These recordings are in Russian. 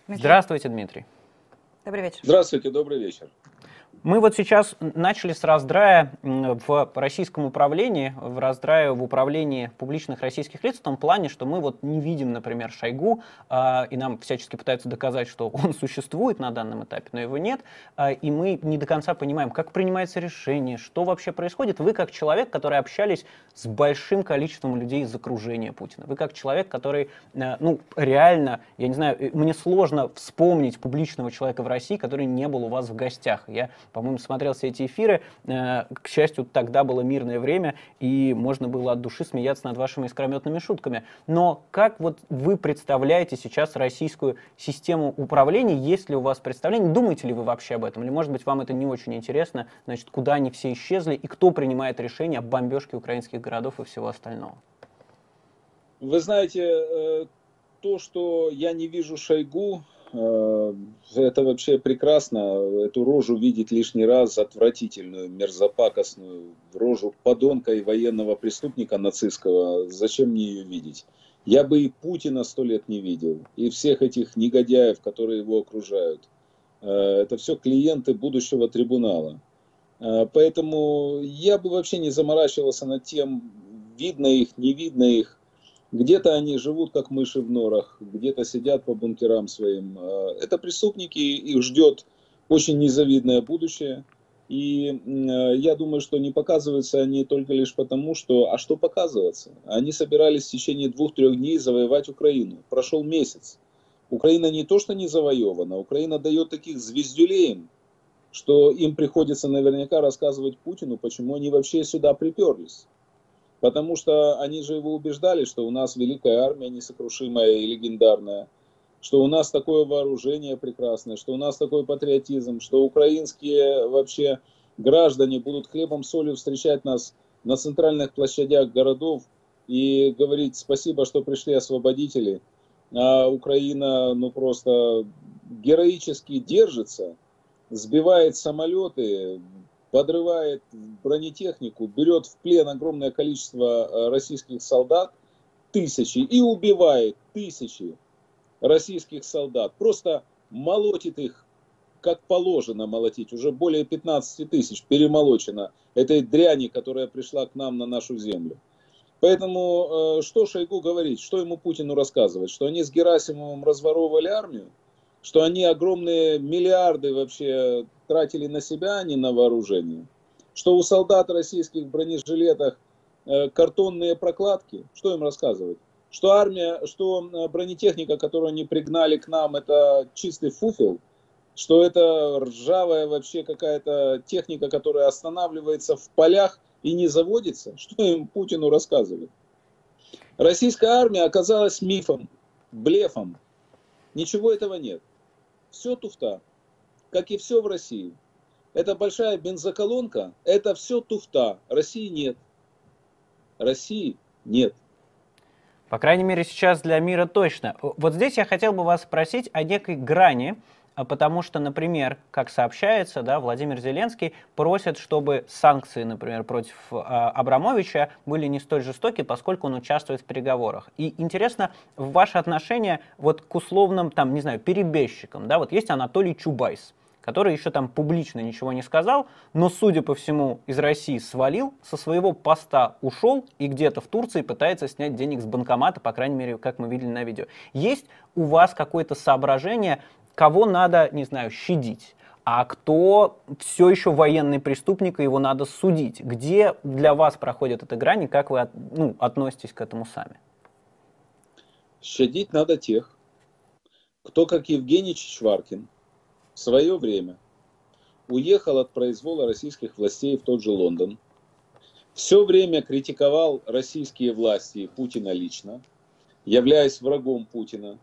Дмитрий, Здравствуйте, Дмитрий. добрый вечер. Здравствуйте, добрый вечер. Мы вот сейчас начали с раздрая в российском управлении, в раздрае в управлении публичных российских лиц, в том плане, что мы вот не видим, например, Шойгу, и нам всячески пытаются доказать, что он существует на данном этапе, но его нет, и мы не до конца понимаем, как принимается решение, что вообще происходит. Вы как человек, который общались с большим количеством людей из окружения Путина, вы как человек, который, ну, реально, я не знаю, мне сложно вспомнить публичного человека в России, который не был у вас в гостях. Я, по-моему, смотрел все эти эфиры. К счастью, тогда было мирное время, и можно было от души смеяться над вашими искрометными шутками. Но как вот вы представляете сейчас российскую систему управления? Есть ли у вас представление? Думаете ли вы вообще об этом? Или, может быть, вам это не очень интересно? Значит, куда они все исчезли и кто принимает решение о бомбежке украинских городов и всего остального? Вы знаете, то, что я не вижу Шойгу, это вообще прекрасно. Эту рожу видеть лишний раз, отвратительную, мерзопакостную рожу подонка и военного преступника нацистского. Зачем мне ее видеть? Я бы и Путина 100 лет не видел, и всех этих негодяев, которые его окружают. Это все клиенты будущего трибунала. Поэтому я бы вообще не заморачивался над тем, видно их, не видно их. Где-то они живут, как мыши в норах, где-то сидят по бункерам своим. Это преступники, их ждет очень незавидное будущее. И я думаю, что не показываются они только лишь потому, что... А что показываться? Они собирались в течение 2-3 дней завоевать Украину. Прошел месяц. Украина не то, что не завоевана, Украина дает таких звездюлей, что им приходится наверняка рассказывать Путину, почему они вообще сюда приперлись. Потому что они же его убеждали, что у нас великая армия несокрушимая и легендарная, что у нас такое вооружение прекрасное, что у нас такой патриотизм, что украинские вообще граждане будут хлебом солью встречать нас на центральных площадях городов и говорить спасибо, что пришли освободители. А Украина ну просто героически держится, сбивает самолеты, подрывает бронетехнику, берет в плен огромное количество российских солдат, тысячи, и убивает тысячи российских солдат. Просто молотит их, как положено молотить. Уже более 15 тысяч перемолочено этой дряни, которая пришла к нам на нашу землю. Поэтому что Шойгу говорить, что ему Путину рассказывать? Что они с Герасимовым разворовывали армию? Что они огромные миллиарды вообще тратили на себя, а не на вооружение. Что у солдат российских в бронежилетах картонные прокладки. Что им рассказывать? Что армия, что бронетехника, которую они пригнали к нам, это чистый фуфел. Что это ржавая вообще какая-то техника, которая останавливается в полях и не заводится. Что им Путину рассказывать? Российская армия оказалась мифом, блефом. Ничего этого нет. Все туфта, как и все в России. Это большая бензоколонка, это все туфта. России нет. России нет. По крайней мере, сейчас для мира точно. Вот здесь я хотел бы вас спросить о некой грани, потому что, например, как сообщается, да, Владимир Зеленский просит, чтобы санкции, например, против Абрамовича были не столь жестоки, поскольку он участвует в переговорах. И интересно, ваше отношение вот к условным, там, не знаю, перебежчикам. Да? Вот есть Анатолий Чубайс, который еще там публично ничего не сказал, но, судя по всему, из России свалил, со своего поста ушел и где-то в Турции пытается снять денег с банкомата, по крайней мере, как мы видели на видео. Есть у вас какое-то соображение, кого надо, не знаю, щадить, а кто все еще военный преступник, и его надо судить? Где для вас проходит эта грань, и как вы относитесь к этому сами? Щадить надо тех, кто, как Евгений Чичваркин, в свое время уехал от произвола российских властей в тот же Лондон, все время критиковал российские власти и Путина лично, являясь врагом Путина,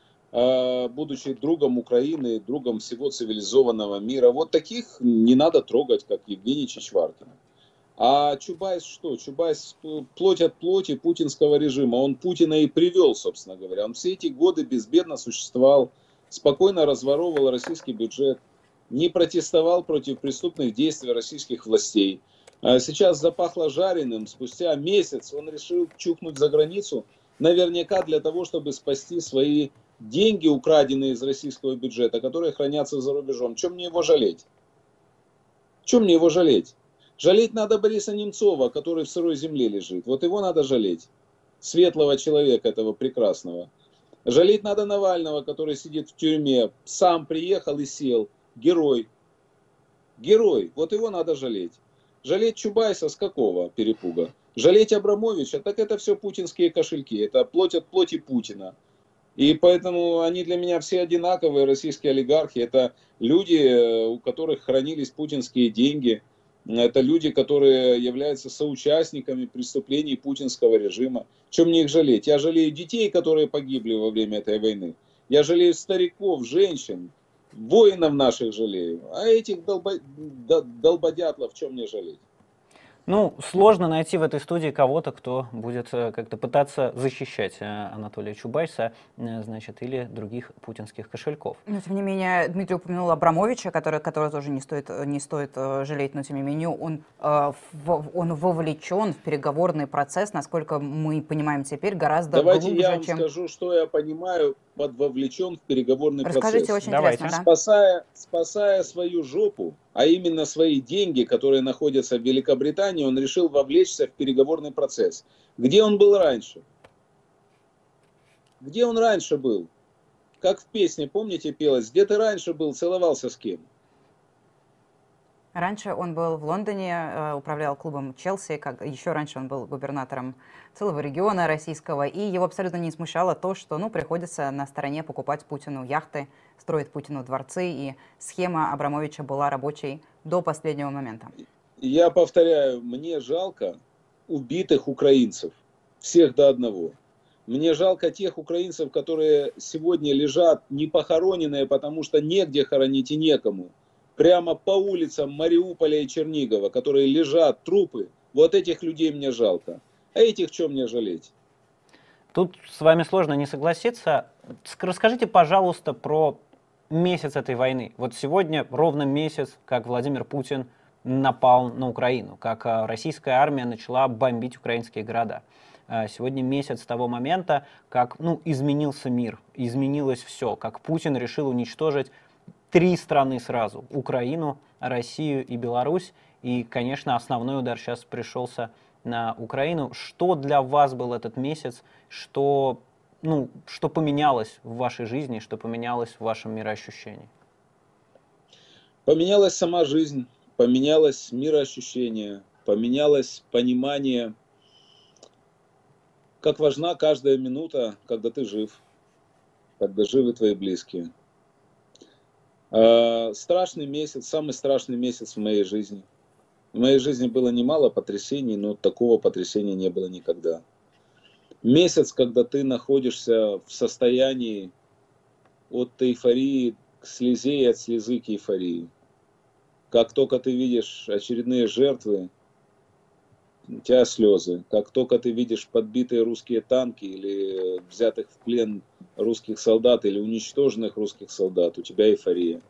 будучи другом Украины, другом всего цивилизованного мира. Вот таких не надо трогать, как Евгений Чичваркин. А Чубайс что? Чубайс плоть от плоти путинского режима. Он Путина и привел, собственно говоря. Он все эти годы безбедно существовал, спокойно разворовывал российский бюджет, не протестовал против преступных действий российских властей. А сейчас запахло жареным. Спустя месяц он решил чухнуть за границу, наверняка для того, чтобы спасти свои деньги, украденные из российского бюджета, которые хранятся за рубежом. Чем мне его жалеть? Чем мне его жалеть? Жалеть надо Бориса Немцова, который в сырой земле лежит. Вот его надо жалеть. Светлого человека этого прекрасного. Жалеть надо Навального, который сидит в тюрьме. Сам приехал и сел. Герой. Герой. Вот его надо жалеть. Жалеть Чубайса с какого перепуга? Жалеть Абрамовича, так это все путинские кошельки. Это плоть от плоти Путина. И поэтому они для меня все одинаковые, российские олигархи. Это люди, у которых хранились путинские деньги. Это люди, которые являются соучастниками преступлений путинского режима. Чем мне их жалеть? Я жалею детей, которые погибли во время этой войны. Я жалею стариков, женщин, воинов наших жалею. А этих долбодятлов чем мне жалеть? Ну, сложно найти в этой студии кого-то, кто будет как-то пытаться защищать Анатолия Чубайса, значит, или других путинских кошельков. Но, тем не менее, Дмитрий упомянул Абрамовича, который тоже не стоит жалеть, но, тем не менее, он вовлечен в переговорный процесс, насколько мы понимаем теперь, гораздо глубже, чем... Давайте я вам скажу, что я понимаю под вовлечен в переговорный процесс. Расскажите, очень интересно, да? Спасая свою жопу, а именно свои деньги, которые находятся в Великобритании, он решил вовлечься в переговорный процесс. Где он был раньше? Где он раньше был? Как в песне, помните, пелось? Где ты раньше был, целовался с кем? Раньше он был в Лондоне, управлял клубом Челси, еще раньше он был губернатором целого региона российского, и его абсолютно не смущало то, что приходится на стороне покупать Путину яхты, строить Путину дворцы, и схема Абрамовича была рабочей до последнего момента. Я повторяю, мне жалко убитых украинцев, всех до одного. Мне жалко тех украинцев, которые сегодня лежат непохороненные, потому что негде хоронить и некому. Прямо по улицам Мариуполя и Чернигова, которые лежат, трупы. Вот этих людей мне жалко. А этих чем мне жалеть? Тут с вами сложно не согласиться. Расскажите, пожалуйста, про месяц этой войны. Вот сегодня ровно месяц, как Владимир Путин напал на Украину, как российская армия начала бомбить украинские города. Сегодня месяц с того момента, как изменился мир, изменилось все, как Путин решил уничтожить 3 страны сразу: Украину, Россию и Беларусь. И, конечно, основной удар сейчас пришелся на Украину. Что для вас был этот месяц? Что поменялось в вашей жизни, что поменялось в вашем мироощущении? Поменялась сама жизнь, поменялось мироощущение, поменялось понимание, как важна каждая минута, когда ты жив, когда живы твои близкие. Страшный месяц, самый страшный месяц в моей жизни. В моей жизни было немало потрясений, но такого потрясения не было никогда. Месяц, когда ты находишься в состоянии от эйфории к слезе и от слезы к эйфории. Как только ты видишь очередные жертвы, у тебя слезы. Как только ты видишь подбитые русские танки или взятых в плен русских солдат или уничтоженных русских солдат, у тебя эйфория.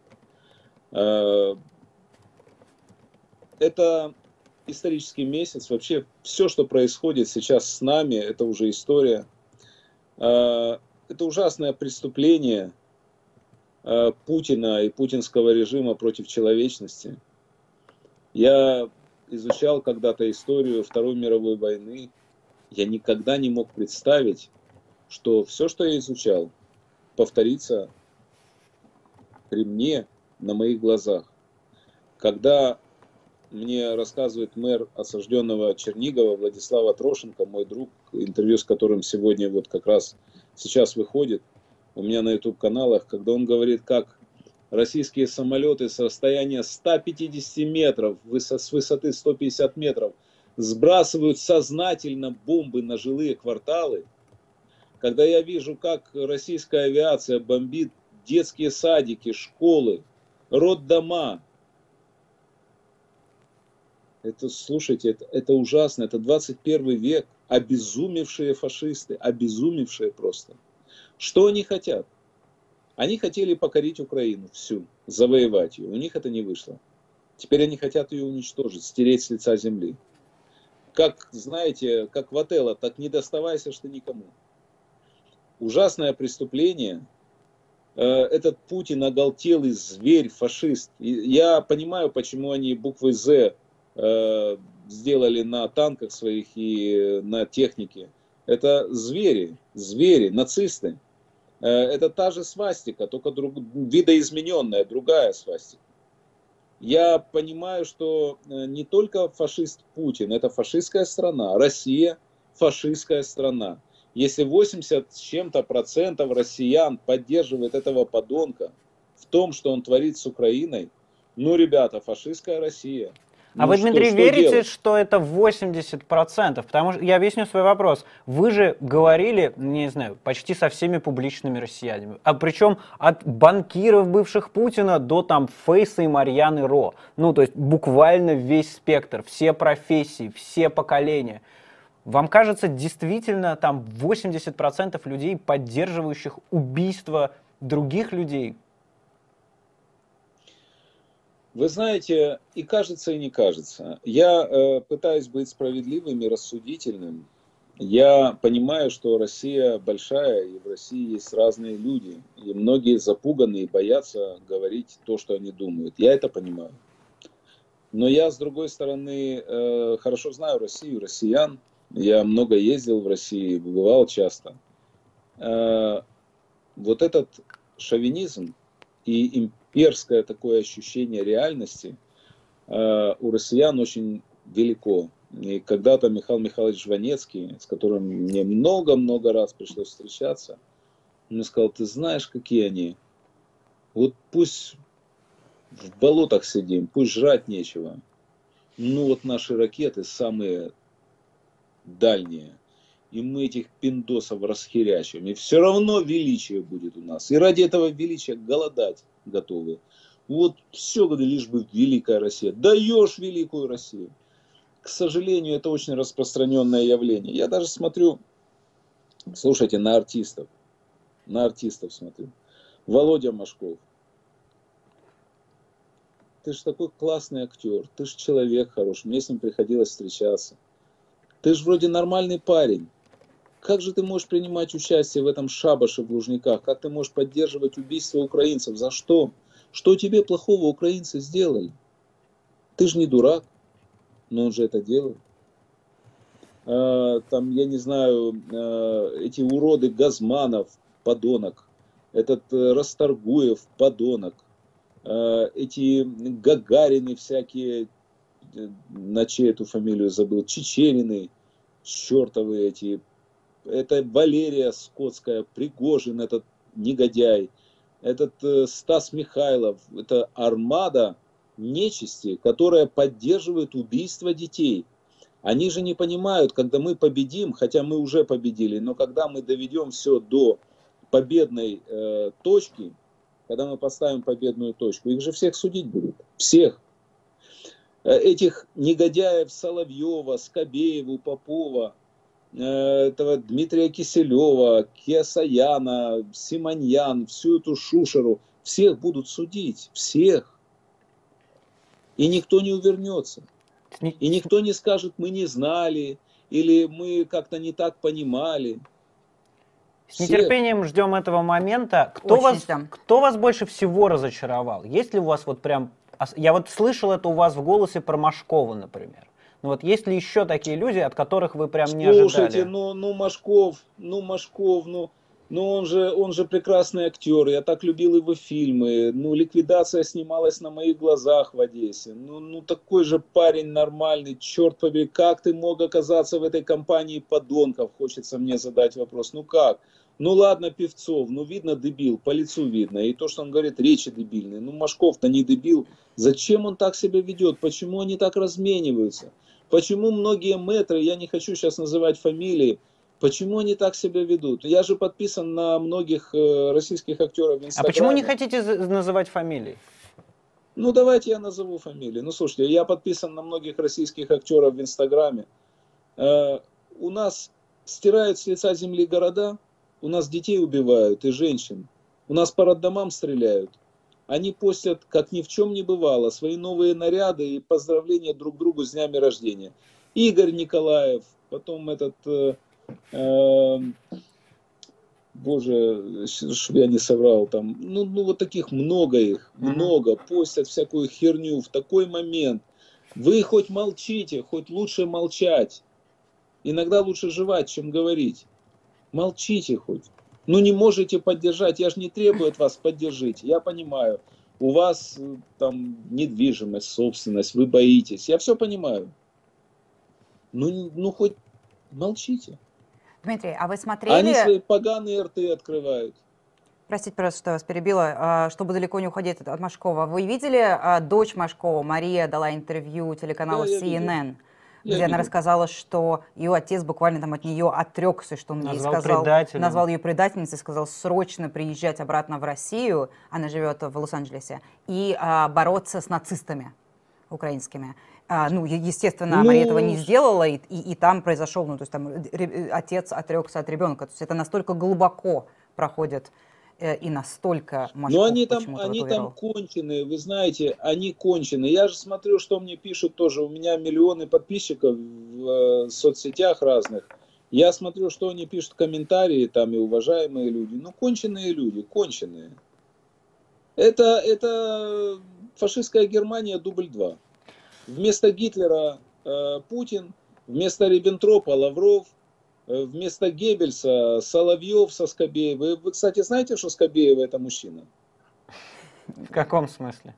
Это исторический месяц. Вообще все, что происходит сейчас с нами, это уже история. Это ужасное преступление Путина и путинского режима против человечности. Я изучал когда-то историю Второй мировой войны. Я никогда не мог представить, что все, что я изучал, повторится при мне на моих глазах. Когда мне рассказывает мэр осажденного Чернигова Владислава Трошенко, мой друг, интервью с которым сегодня вот как раз сейчас выходит у меня на YouTube-каналах, когда он говорит, как российские самолеты с расстояния 150 метров, с высоты 150 метров, сбрасывают сознательно бомбы на жилые кварталы. Когда я вижу, как российская авиация бомбит детские садики, школы, роддома, это, слушайте, это ужасно, это 21 век, обезумевшие фашисты, обезумевшие просто. Что они хотят? Они хотели покорить Украину всю, завоевать ее. У них это не вышло. Теперь они хотят ее уничтожить, стереть с лица земли. Как, как в Отелло, так не доставайся ж ты никому. Ужасное преступление, этот Путин оголтелый зверь, фашист. И я понимаю, почему они буквы «З» сделали на танках своих и на технике. Это звери, нацисты. Это та же свастика, только видоизмененная, другая свастика. Я понимаю, что не только фашист Путин, это фашистская страна. Россия фашистская страна. Если 80 с чем-то процентов россиян поддерживает этого подонка в том, что он творит с Украиной, ну, ребята, фашистская Россия. А вы, Дмитрий, верите, что это 80%? Потому что я объясню свой вопрос. Вы же говорили, не знаю, почти со всеми публичными россиянами. А причем от банкиров бывших Путина до там Фейса и Марьяны Ро. Ну, то есть буквально весь спектр, все профессии, все поколения. Вам кажется, действительно там 80% людей, поддерживающих убийство других людей? Вы знаете, и кажется, и не кажется. Я пытаюсь быть справедливым и рассудительным. Я понимаю, что Россия большая, и в России есть разные люди. И многие запуганы и боятся говорить то, что они думают. Я это понимаю. Но я, с другой стороны, хорошо знаю Россию, россиян. Я много ездил в России, бывал часто. Вот этот шовинизм и имперское такое ощущение реальности у россиян очень велико. И когда-то Михаил Михайлович Жванецкий, с которым мне много-много раз пришлось встречаться, он мне сказал: ты знаешь, какие они? Вот пусть в болотах сидим, пусть жрать нечего. Ну вот наши ракеты самые дальние. И мы этих пиндосов расхерячим. И все равно величие будет у нас. И ради этого величия голодать готовы. Вот все, лишь бы великая Россия. Даешь великую Россию. К сожалению, это очень распространенное явление. Я даже смотрю, слушайте, на артистов. На артистов смотрю. Володя Машков. Ты же такой классный актер. Ты же человек хороший. Мне с ним приходилось встречаться. Ты же вроде нормальный парень. Как же ты можешь принимать участие в этом шабаше в Лужниках? Как ты можешь поддерживать убийство украинцев? За что? Что тебе плохого украинцы сделали? Ты же не дурак, но он же это делает. Там, я не знаю, эти уроды Газманов, подонок. Этот Расторгуев, подонок. Эти Гагарины всякие, на чью эту фамилию забыл, Чечерины, чертовы эти. Это Валерия Скотская, Пригожин, этот негодяй, этот Стас Михайлов, это армада нечисти, которая поддерживает убийство детей. Они же не понимают, когда мы победим, хотя мы уже победили, но когда мы доведем все до победной точки, когда мы поставим победную точку, их же всех судить будут, всех. Этих негодяев Соловьева, Скобееву, Попова, этого Дмитрия Киселева, Киасаяна, Симоньян, всю эту шушеру, всех будут судить, всех. И никто не увернется. И никто не скажет: мы не знали, или мы как-то не так понимали. С нетерпением ждем этого момента. Кто вас больше всего разочаровал? Есть ли у вас вот прям... Я вот слышал это у вас в голосе про Машкова, например. Ну вот есть ли еще такие люди, от которых вы прям не ожидали? Слушайте, Машков, он же прекрасный актер. Я так любил его фильмы. «Ликвидация» снималась на моих глазах в Одессе. Такой же парень нормальный, черт побери. Как ты мог оказаться в этой компании подонков? Хочется мне задать вопрос. Как? Ладно, Певцов, видно дебил, по лицу видно. И то, что он говорит, речи дебильные. Машков-то не дебил. Зачем он так себя ведет? Почему они так размениваются? Почему многие мэтры, я не хочу сейчас называть фамилии, почему они так себя ведут? Я же подписан на многих российских актеров в Инстаграме. А почему не хотите называть фамилии? Давайте я назову фамилии. Слушайте, я подписан на многих российских актеров в Инстаграме. У нас стирают с лица земли города, у нас детей убивают и женщин, у нас по роддомам стреляют. Они постят, как ни в чем не бывало, свои новые наряды и поздравления друг другу с днями рождения. Игорь Николаев, потом этот боже, чтобы я не соврал, там, ну вот таких много их, много, постят всякую херню в такой момент. Вы хоть молчите, хоть лучше молчать. Иногда лучше жевать, чем говорить. Молчите хоть. Ну не можете поддержать, я же не требую от вас поддержите, я понимаю. У вас там недвижимость, собственность, вы боитесь, я все понимаю. Ну хоть молчите. Дмитрий, а вы Они смотрели... свои поганые рты открывают. Простите, пожалуйста, что я вас перебила. Чтобы далеко не уходить от Машкова, вы видели дочь Машкова, Мария, дала интервью телеканалу Да, я CNN, где видел. она рассказала, что ее отец буквально там от нее отрекся, что он ей Назвал сказал, предателем. назвал ее предательницей, сказал срочно приезжать обратно в Россию, она живет в Лос-Анджелесе, и бороться с нацистами украинскими. Ну, естественно, Мария этого не сделала, и там произошел, ну, то есть там отец отрекся от ребенка. То есть это настолько глубоко проходит и настолько Машков. Но они там конченые, вы знаете, они конченые. Я же смотрю, что мне пишут тоже. У меня миллионы подписчиков в соцсетях разных. Я смотрю, что они пишут комментарии, там и уважаемые люди. Ну, конченые люди, конченые. Это фашистская Германия дубль 2. Вместо Гитлера Путин, вместо Риббентропа Лавров, вместо Геббельса Соловьев со Скобеевой. Вы, кстати, знаете, что Скобеева это мужчина? В каком смысле?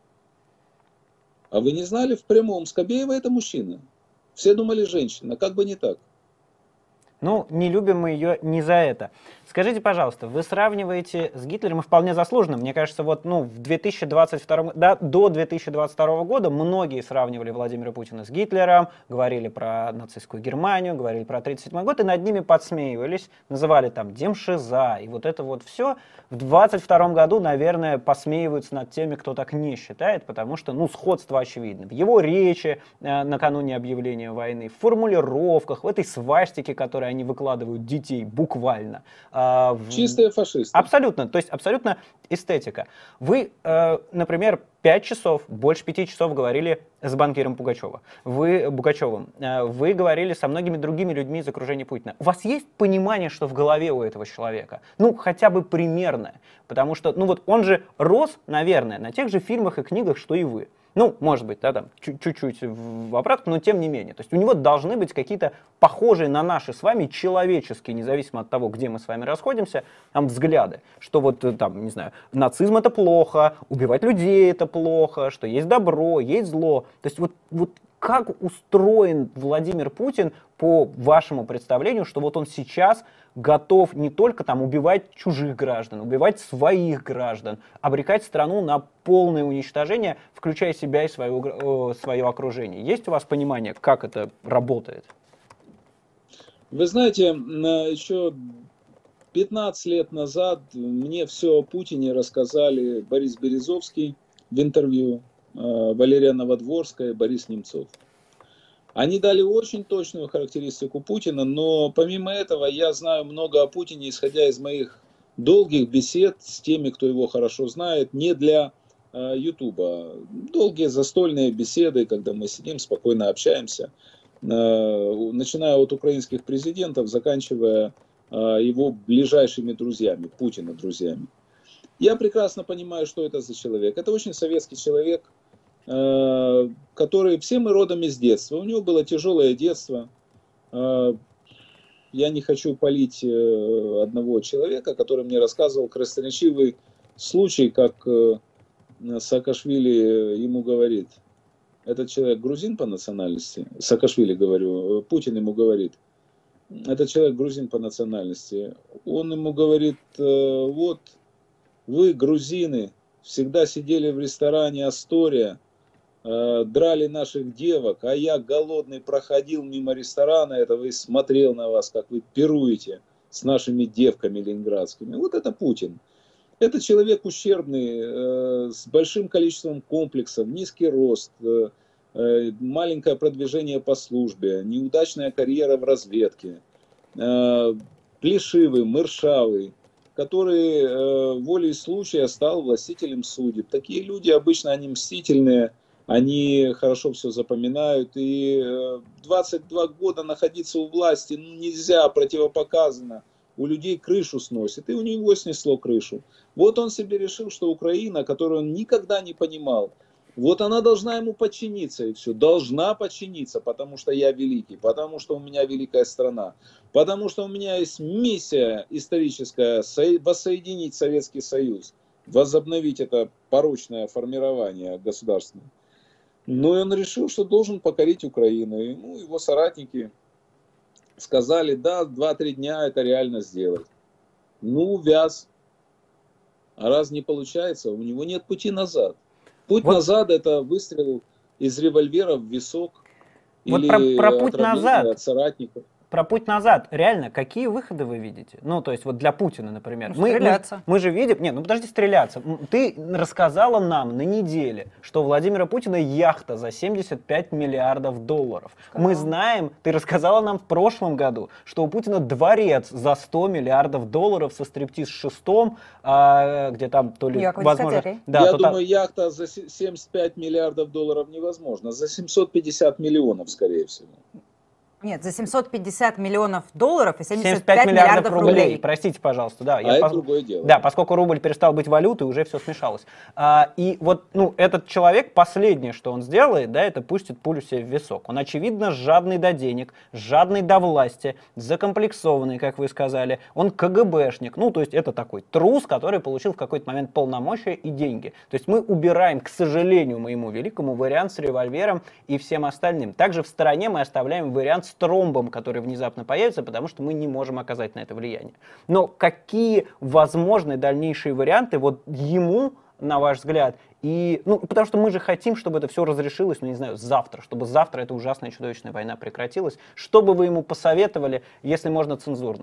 А вы не знали? В прямом. Скобеева это мужчина. Все думали женщина. Как бы не так. Ну, не любим мы ее не за это. Скажите, пожалуйста, вы сравниваете с Гитлером и вполне заслуженно. Мне кажется, вот, ну, в 2022, да, до 2022 года многие сравнивали Владимира Путина с Гитлером, говорили про нацистскую Германию, говорили про 1937 год, и над ними подсмеивались, называли там демшиза, и вот это вот все. В 2022 году, наверное, посмеиваются над теми, кто так не считает, потому что, ну, сходство очевидно. В его речи накануне объявления войны, в формулировках, в этой свастике, которой они выкладывают детей буквально. Чистые фашисты. Абсолютно, то есть абсолютно эстетика. Вы, например, 5 часов, больше 5 часов говорили с банкиром Пугачевым. Вы говорили со многими другими людьми из окружения Путина. У вас есть понимание, что в голове у этого человека? Ну, хотя бы примерное. Потому что, ну вот он же рос, наверное, на тех же фильмах и книгах, что и вы. Ну, может быть, да, там, чуть-чуть в обратку, но тем не менее. То есть у него должны быть какие-то похожие на наши с вами человеческие, независимо от того, где мы с вами расходимся, там, взгляды. Что вот, там, не знаю, нацизм это плохо, убивать людей это плохо, что есть добро, есть зло. То есть вот как устроен Владимир Путин по вашему представлению, что вот он сейчас готов не только там убивать чужих граждан, убивать своих граждан, обрекать страну на полное уничтожение, включая себя и свое окружение. Есть у вас понимание, как это работает? Вы знаете, еще 15 лет назад мне все о Путине рассказали Борис Березовский в интервью, Валерия Новодворская, Борис Немцов. Они дали очень точную характеристику Путина, но помимо этого я знаю много о Путине, исходя из моих долгих бесед с теми, кто его хорошо знает, не для Ютуба. Долгие застольные беседы, когда мы сидим, спокойно общаемся, начиная от украинских президентов, заканчивая его ближайшими друзьями, Путина друзьями. Я прекрасно понимаю, что это за человек. Это очень советский человек, который все мы родом из детства. У него было тяжелое детство. Я не хочу палить одного человека, который мне рассказывал красноречивый случай, как Саакашвили ему говорит. Этот человек грузин по национальности. Саакашвили, говорю. Путин ему говорит. Этот человек грузин по национальности. Он ему говорит, вот вы, грузины, всегда сидели в ресторане «Астория», драли наших девок, а я голодный проходил мимо ресторана этого и смотрел на вас, как вы пируете с нашими девками ленинградскими. Вот это Путин. Это человек ущербный, с большим количеством комплексов, низкий рост, маленькое продвижение по службе, неудачная карьера в разведке, плешивый, мыршавый, который волей случая стал властителем судеб. Такие люди обычно, они мстительные, они хорошо все запоминают, и 22 года находиться у власти нельзя, противопоказано. у людей крышу сносит, и у него снесло крышу. Вот он себе решил, что Украина, которую он никогда не понимал, вот она должна ему подчиниться, и все. Должна подчиниться, потому что я великий, потому что у меня великая страна, потому что у меня есть миссия историческая воссоединить Советский Союз, возобновить это порочное формирование государственное. Но он решил, что должен покорить Украину. И, его соратники сказали, да, 2-3 дня это реально сделать. Увяз. А раз не получается, у него нет пути назад. Путь назад — это выстрел из револьвера в висок вот или про путь назад. от соратников. Про путь назад. Реально, какие выходы вы видите? То есть вот для Путина, например. Стреляться. Мы же видим... Нет, подожди, стреляться. Ты рассказала нам на неделе, что у Владимира Путина яхта за 75 миллиардов долларов. Мы знаем, ты рассказала нам в прошлом году, что у Путина дворец за 100 миллиардов долларов со стриптиз-шестом, где там то ли... возможно, да, я думаю, яхта за 75 миллиардов долларов невозможно. За 750 миллионов, скорее всего. Нет, за 750 миллионов долларов и 75 миллиардов рублей. Простите, пожалуйста. Да, это другое дело. Да, поскольку рубль перестал быть валютой, уже все смешалось. И вот этот человек, последнее, что он сделает, да, это пустит пулю себе в висок. Он, очевидно, жадный до денег, жадный до власти, закомплексованный, как вы сказали. Он КГБшник. То есть это такой трус, который получил в какой-то момент полномочия и деньги. То есть мы убираем, к сожалению, моему великому, вариант с револьвером и всем остальным. Также в стороне мы оставляем вариант с тромбом, который внезапно появится, потому что мы не можем оказать на это влияние. Но какие возможны дальнейшие варианты вот ему, на ваш взгляд? И, потому что мы же хотим, чтобы это все разрешилось, завтра, чтобы завтра эта ужасная чудовищная война прекратилась. Что бы вы ему посоветовали, если можно цензурно?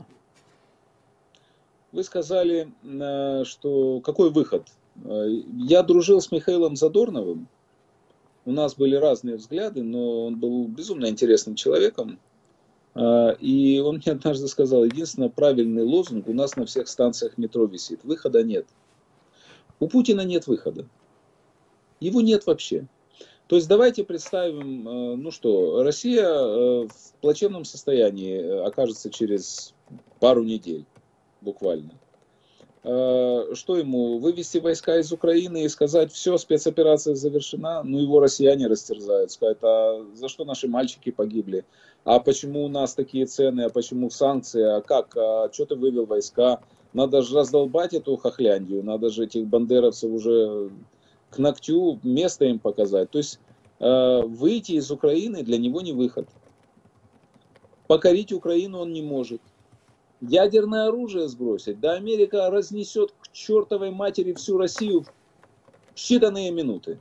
Вы сказали, что какой выход? Я дружил с Михаилом Задорновым. У нас были разные взгляды, но он был безумно интересным человеком. И он мне однажды сказал, единственный правильный лозунг у нас на всех станциях метро висит. Выхода нет. У Путина нет выхода. Его нет вообще. То есть давайте представим, Россия в плачевном состоянии окажется через пару недель, буквально. Что ему, вывести войска из Украины и сказать, все, спецоперация завершена, его россияне растерзают, сказать, а за что наши мальчики погибли, а почему у нас такие цены, а почему санкции, а как, а что ты вывел войска, надо же раздолбать эту хохляндию, надо же этих бандеровцев уже к ногтю место им показать. То есть выйти из Украины для него не выход. Покорить Украину он не может. Ядерное оружие сбросить, да Америка разнесет к чертовой матери всю Россию в считанные минуты.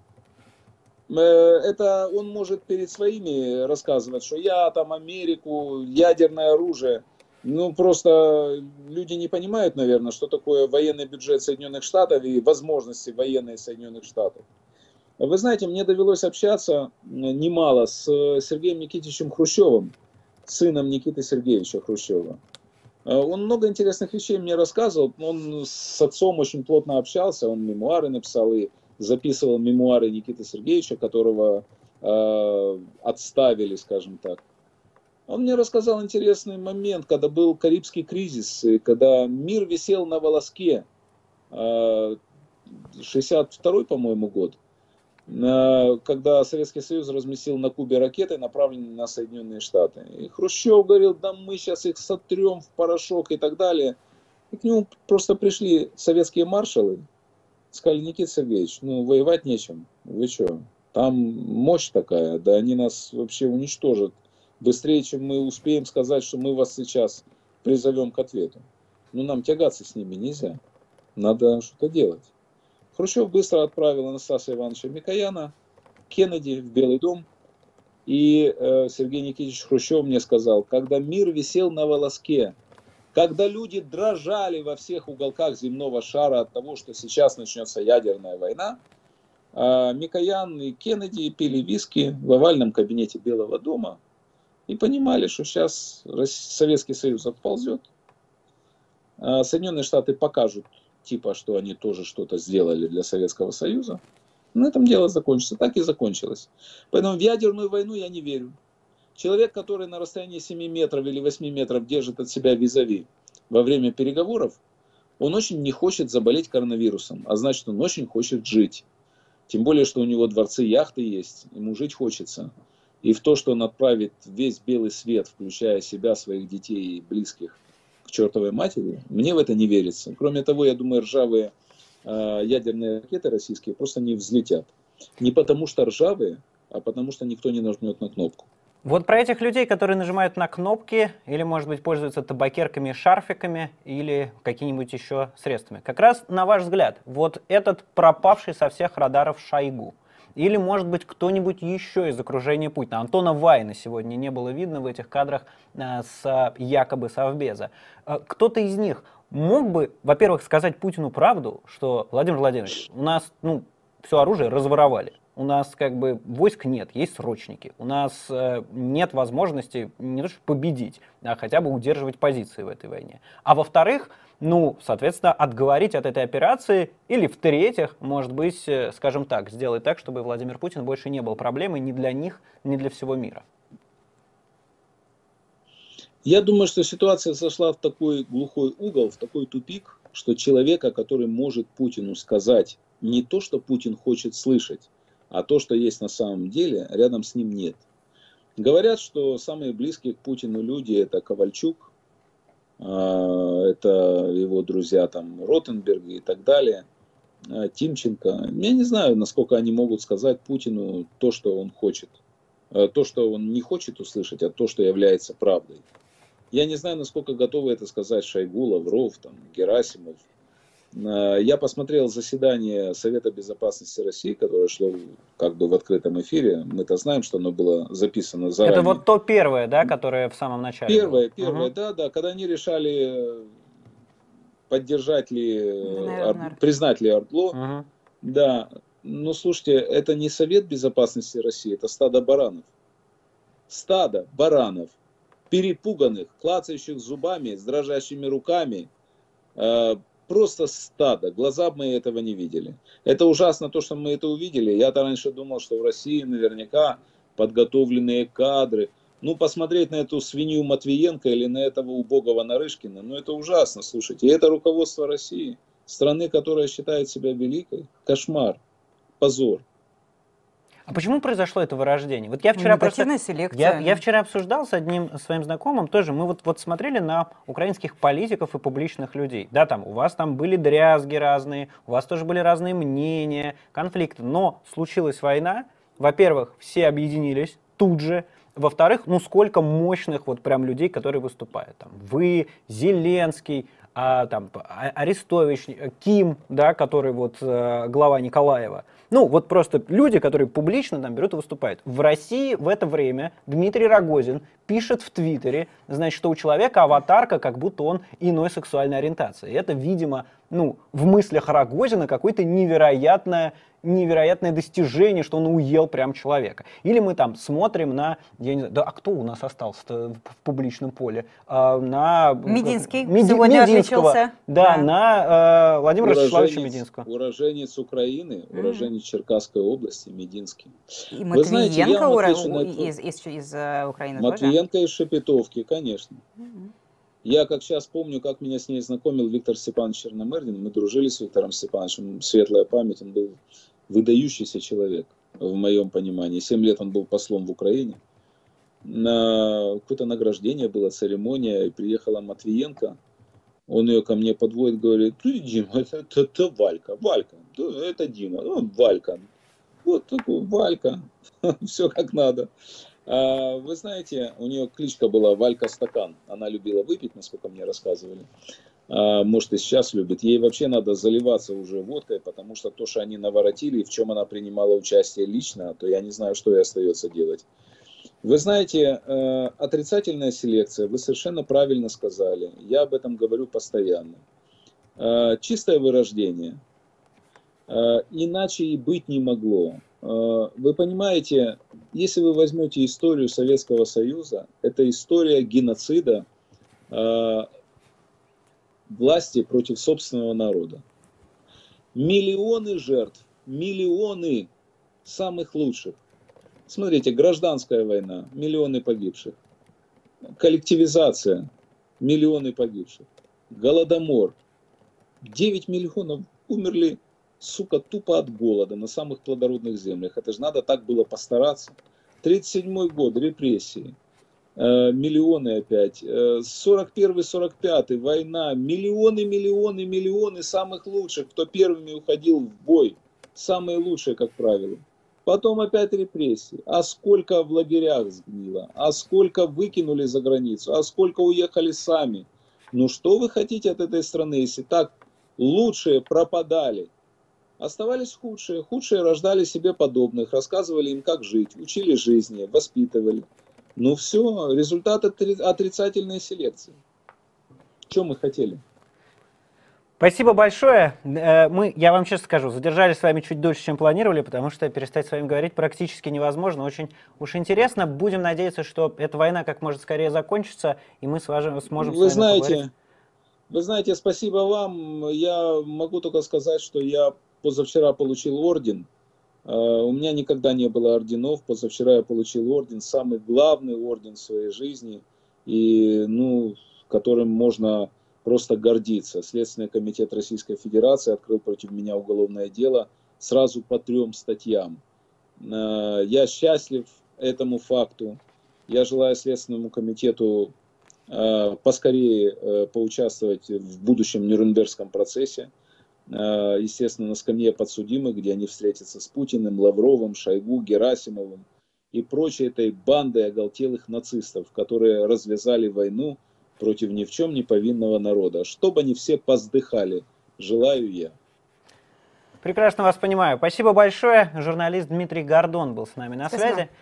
Это он может перед своими рассказывать, что я там Америку, ядерное оружие. Просто люди не понимают, наверное, что такое военный бюджет Соединенных Штатов и возможности военной Соединенных Штатов. Вы знаете, мне довелось общаться немало с Сергеем Никитичем Хрущевым, сыном Никиты Сергеевича Хрущева. Он много интересных вещей мне рассказывал. Он с отцом очень плотно общался. Он мемуары написал и записывал мемуары Никиты Сергеевича, которого отставили, скажем так. Он мне рассказал интересный момент, когда был Карибский кризис, и когда мир висел на волоске. 62-й, по-моему, год. Когда Советский Союз разместил на Кубе ракеты, направленные на Соединенные Штаты. И Хрущев говорил, да мы сейчас их сотрем в порошок и так далее. И к нему просто пришли советские маршалы, сказали, Никита Сергеевич, воевать нечем. Вы что, там мощь такая, да они нас вообще уничтожат быстрее, чем мы успеем сказать, что мы вас сейчас призовем к ответу. Нам тягаться с ними нельзя, надо что-то делать. Хрущев быстро отправил Анастасия Ивановича Микояна, Кеннеди в Белый дом. И Сергей Никитич Хрущев мне сказал, когда мир висел на волоске, когда люди дрожали во всех уголках земного шара от того, что сейчас начнется ядерная война, Микоян и Кеннеди пили виски в овальном кабинете Белого дома и понимали, что сейчас Советский Союз отползет, Соединенные Штаты покажут, что они тоже что-то сделали для Советского Союза. На этом дело закончится. Так и закончилось. Поэтому в ядерную войну я не верю. Человек, который на расстоянии 7 метров или 8 метров держит от себя визави, во время переговоров, он очень не хочет заболеть коронавирусом, а значит, он очень хочет жить. Тем более, что у него дворцы, яхты есть, ему жить хочется. И в то, что он отправит весь белый свет, включая себя, своих детей и близких, к чертовой матери, мне в это не верится. Кроме того, я думаю, ржавые ядерные ракеты российские просто не взлетят. Не потому что ржавые, а потому что никто не нажмет на кнопку. Вот про этих людей, которые нажимают на кнопки, или, может быть, пользуются табакерками, шарфиками, или какими-нибудь еще средствами. Как раз, на ваш взгляд, вот этот пропавший со всех радаров Шойгу, или, может быть, кто-нибудь еще из окружения Путина. Антона Вайна сегодня не было видно в этих кадрах с якобы Совбеза. Кто-то из них мог бы, во-первых, сказать Путину правду, что, Владимир Владимирович, у нас все оружие разворовали. У нас как бы войск нет, есть срочники. У нас нет возможности не то что победить, а хотя бы удерживать позиции в этой войне. А во-вторых, соответственно, отговорить от этой операции, или в-третьих, может быть, скажем так, сделать так, чтобы Владимир Путин больше не был проблемой ни для них, ни для всего мира. Я думаю, что ситуация зашла в такой глухой угол, в такой тупик, что человека, который может Путину сказать не то, что Путин хочет слышать, а то, что есть на самом деле, рядом с ним нет. Говорят, что самые близкие к Путину люди — это Ковальчук, это его друзья там Ротенберги и так далее, Тимченко. Я не знаю, насколько они могут сказать Путину то, что он хочет. То, что он не хочет услышать, а то, что является правдой. Я не знаю, насколько готовы это сказать Шойгу, Лавров, там, Герасимов. Я посмотрел заседание Совета Безопасности России, которое шло как бы в открытом эфире. Мы-то знаем, что оно было записано заранее. Это вот то первое, да, которое в самом начале Первое, да, когда они решали, поддержать ли, признать ли Ордло. Да, но слушайте, это не Совет Безопасности России, это стадо баранов. Стадо баранов, перепуганных, клацающих зубами, с дрожащими руками. Просто стадо. Глаза мои этого не видели. Это ужасно, то, что мы это увидели. Я-то раньше думал, что в России наверняка подготовленные кадры. Посмотреть на эту свинью Матвиенко или на этого убогого Нарышкина, это ужасно, слушайте. И это руководство России, страны, которая считает себя великой. Кошмар, позор. А почему произошло это вырождение? Вот я вчера я вчера обсуждал с одним своим знакомым тоже. Мы вот смотрели на украинских политиков и публичных людей. Да, там у вас там были дрязги разные, у вас тоже были разные мнения, конфликты. Но случилась война. Во-первых, все объединились тут же. Во-вторых, сколько мощных вот прям людей, которые выступают. Там, вы, Зеленский, Арестович, Ким, да, который вот глава Николаева. Вот просто люди, которые публично там берут и выступают. В России в это время Дмитрий Рогозин пишет в Твиттере, значит, что у человека аватарка, как будто он иной сексуальной ориентации. И это, видимо, в мыслях Рогозина какое-то невероятное достижение, что он уел прям человека. Или мы там смотрим на, я не знаю, а кто у нас остался в публичном поле? Мединский сегодня отличился. Да, на Владимира Вячеславовича Мединского. Уроженец Украины, уроженец Черкасской области, Мединский. И Матвиенко из Украины тоже? Матвиенко из Шепетовки, конечно. Я, как сейчас помню, как меня с ней знакомил Виктор Степанович Черномырдин. Мы дружили с Виктором Степановичем, светлая память, он был выдающийся человек, в моем понимании. 7 лет он был послом в Украине. На какое-то награждение была, церемония, и приехала Матвиенко. Он ее ко мне подводит, говорит: ты, Дима, это Валька, это Дима, Валька. Вот такой Валька, все как надо. Вы знаете, у нее кличка была Валька Стакан. Она любила выпить, насколько мне рассказывали. Может, и сейчас любит. Ей вообще надо заливаться уже водкой, потому что то, что они наворотили, и в чем она принимала участие лично, то я не знаю, что ей остается делать. Вы знаете, отрицательная селекция, вы совершенно правильно сказали. Я об этом говорю постоянно. Чистое вырождение. Иначе и быть не могло. Вы понимаете, если вы возьмете историю Советского Союза, это история геноцида власти против собственного народа. Миллионы жертв, миллионы самых лучших. Смотрите, гражданская война, миллионы погибших. Коллективизация, миллионы погибших. Голодомор. 9 миллионов умерли, сука, тупо от голода на самых плодородных землях. Это же надо так было постараться. 1937 год, репрессии. Миллионы опять. 41-45, война. Миллионы, миллионы, миллионы самых лучших, кто первыми уходил в бой. Самые лучшие, как правило. Потом опять репрессии. А сколько в лагерях сгнило? А сколько выкинули за границу? А сколько уехали сами? Ну что вы хотите от этой страны, если так лучшие пропадали? Оставались худшие. Худшие рождали себе подобных, рассказывали им, как жить, учили жизни, воспитывали. Ну все, результат отрицательной селекции. Что мы хотели? Спасибо большое. Я вам честно скажу, задержались с вами чуть дольше, чем планировали, потому что перестать с вами говорить практически невозможно. Очень уж интересно. Будем надеяться, что эта война как можно скорее закончится, и мы сможем с вами поговорить. Вы знаете, спасибо вам. Я могу только сказать, что я позавчера получил орден. У меня никогда не было орденов. Позавчера я получил орден, самый главный орден в своей жизни, и, которым можно просто гордиться. Следственный комитет Российской Федерации открыл против меня уголовное дело сразу по 3 статьям. Я счастлив этому факту. Я желаю Следственному комитету поскорее поучаствовать в будущем Нюрнбергском процессе. Естественно, на скамье подсудимых, где они встретятся с Путиным, Лавровым, Шойгу, Герасимовым и прочей этой бандой оголтелых нацистов, которые развязали войну против ни в чем не повинного народа. Чтобы они все поздыхали, желаю я. Прекрасно вас понимаю. Спасибо большое. Журналист Дмитрий Гордон был с нами на связи.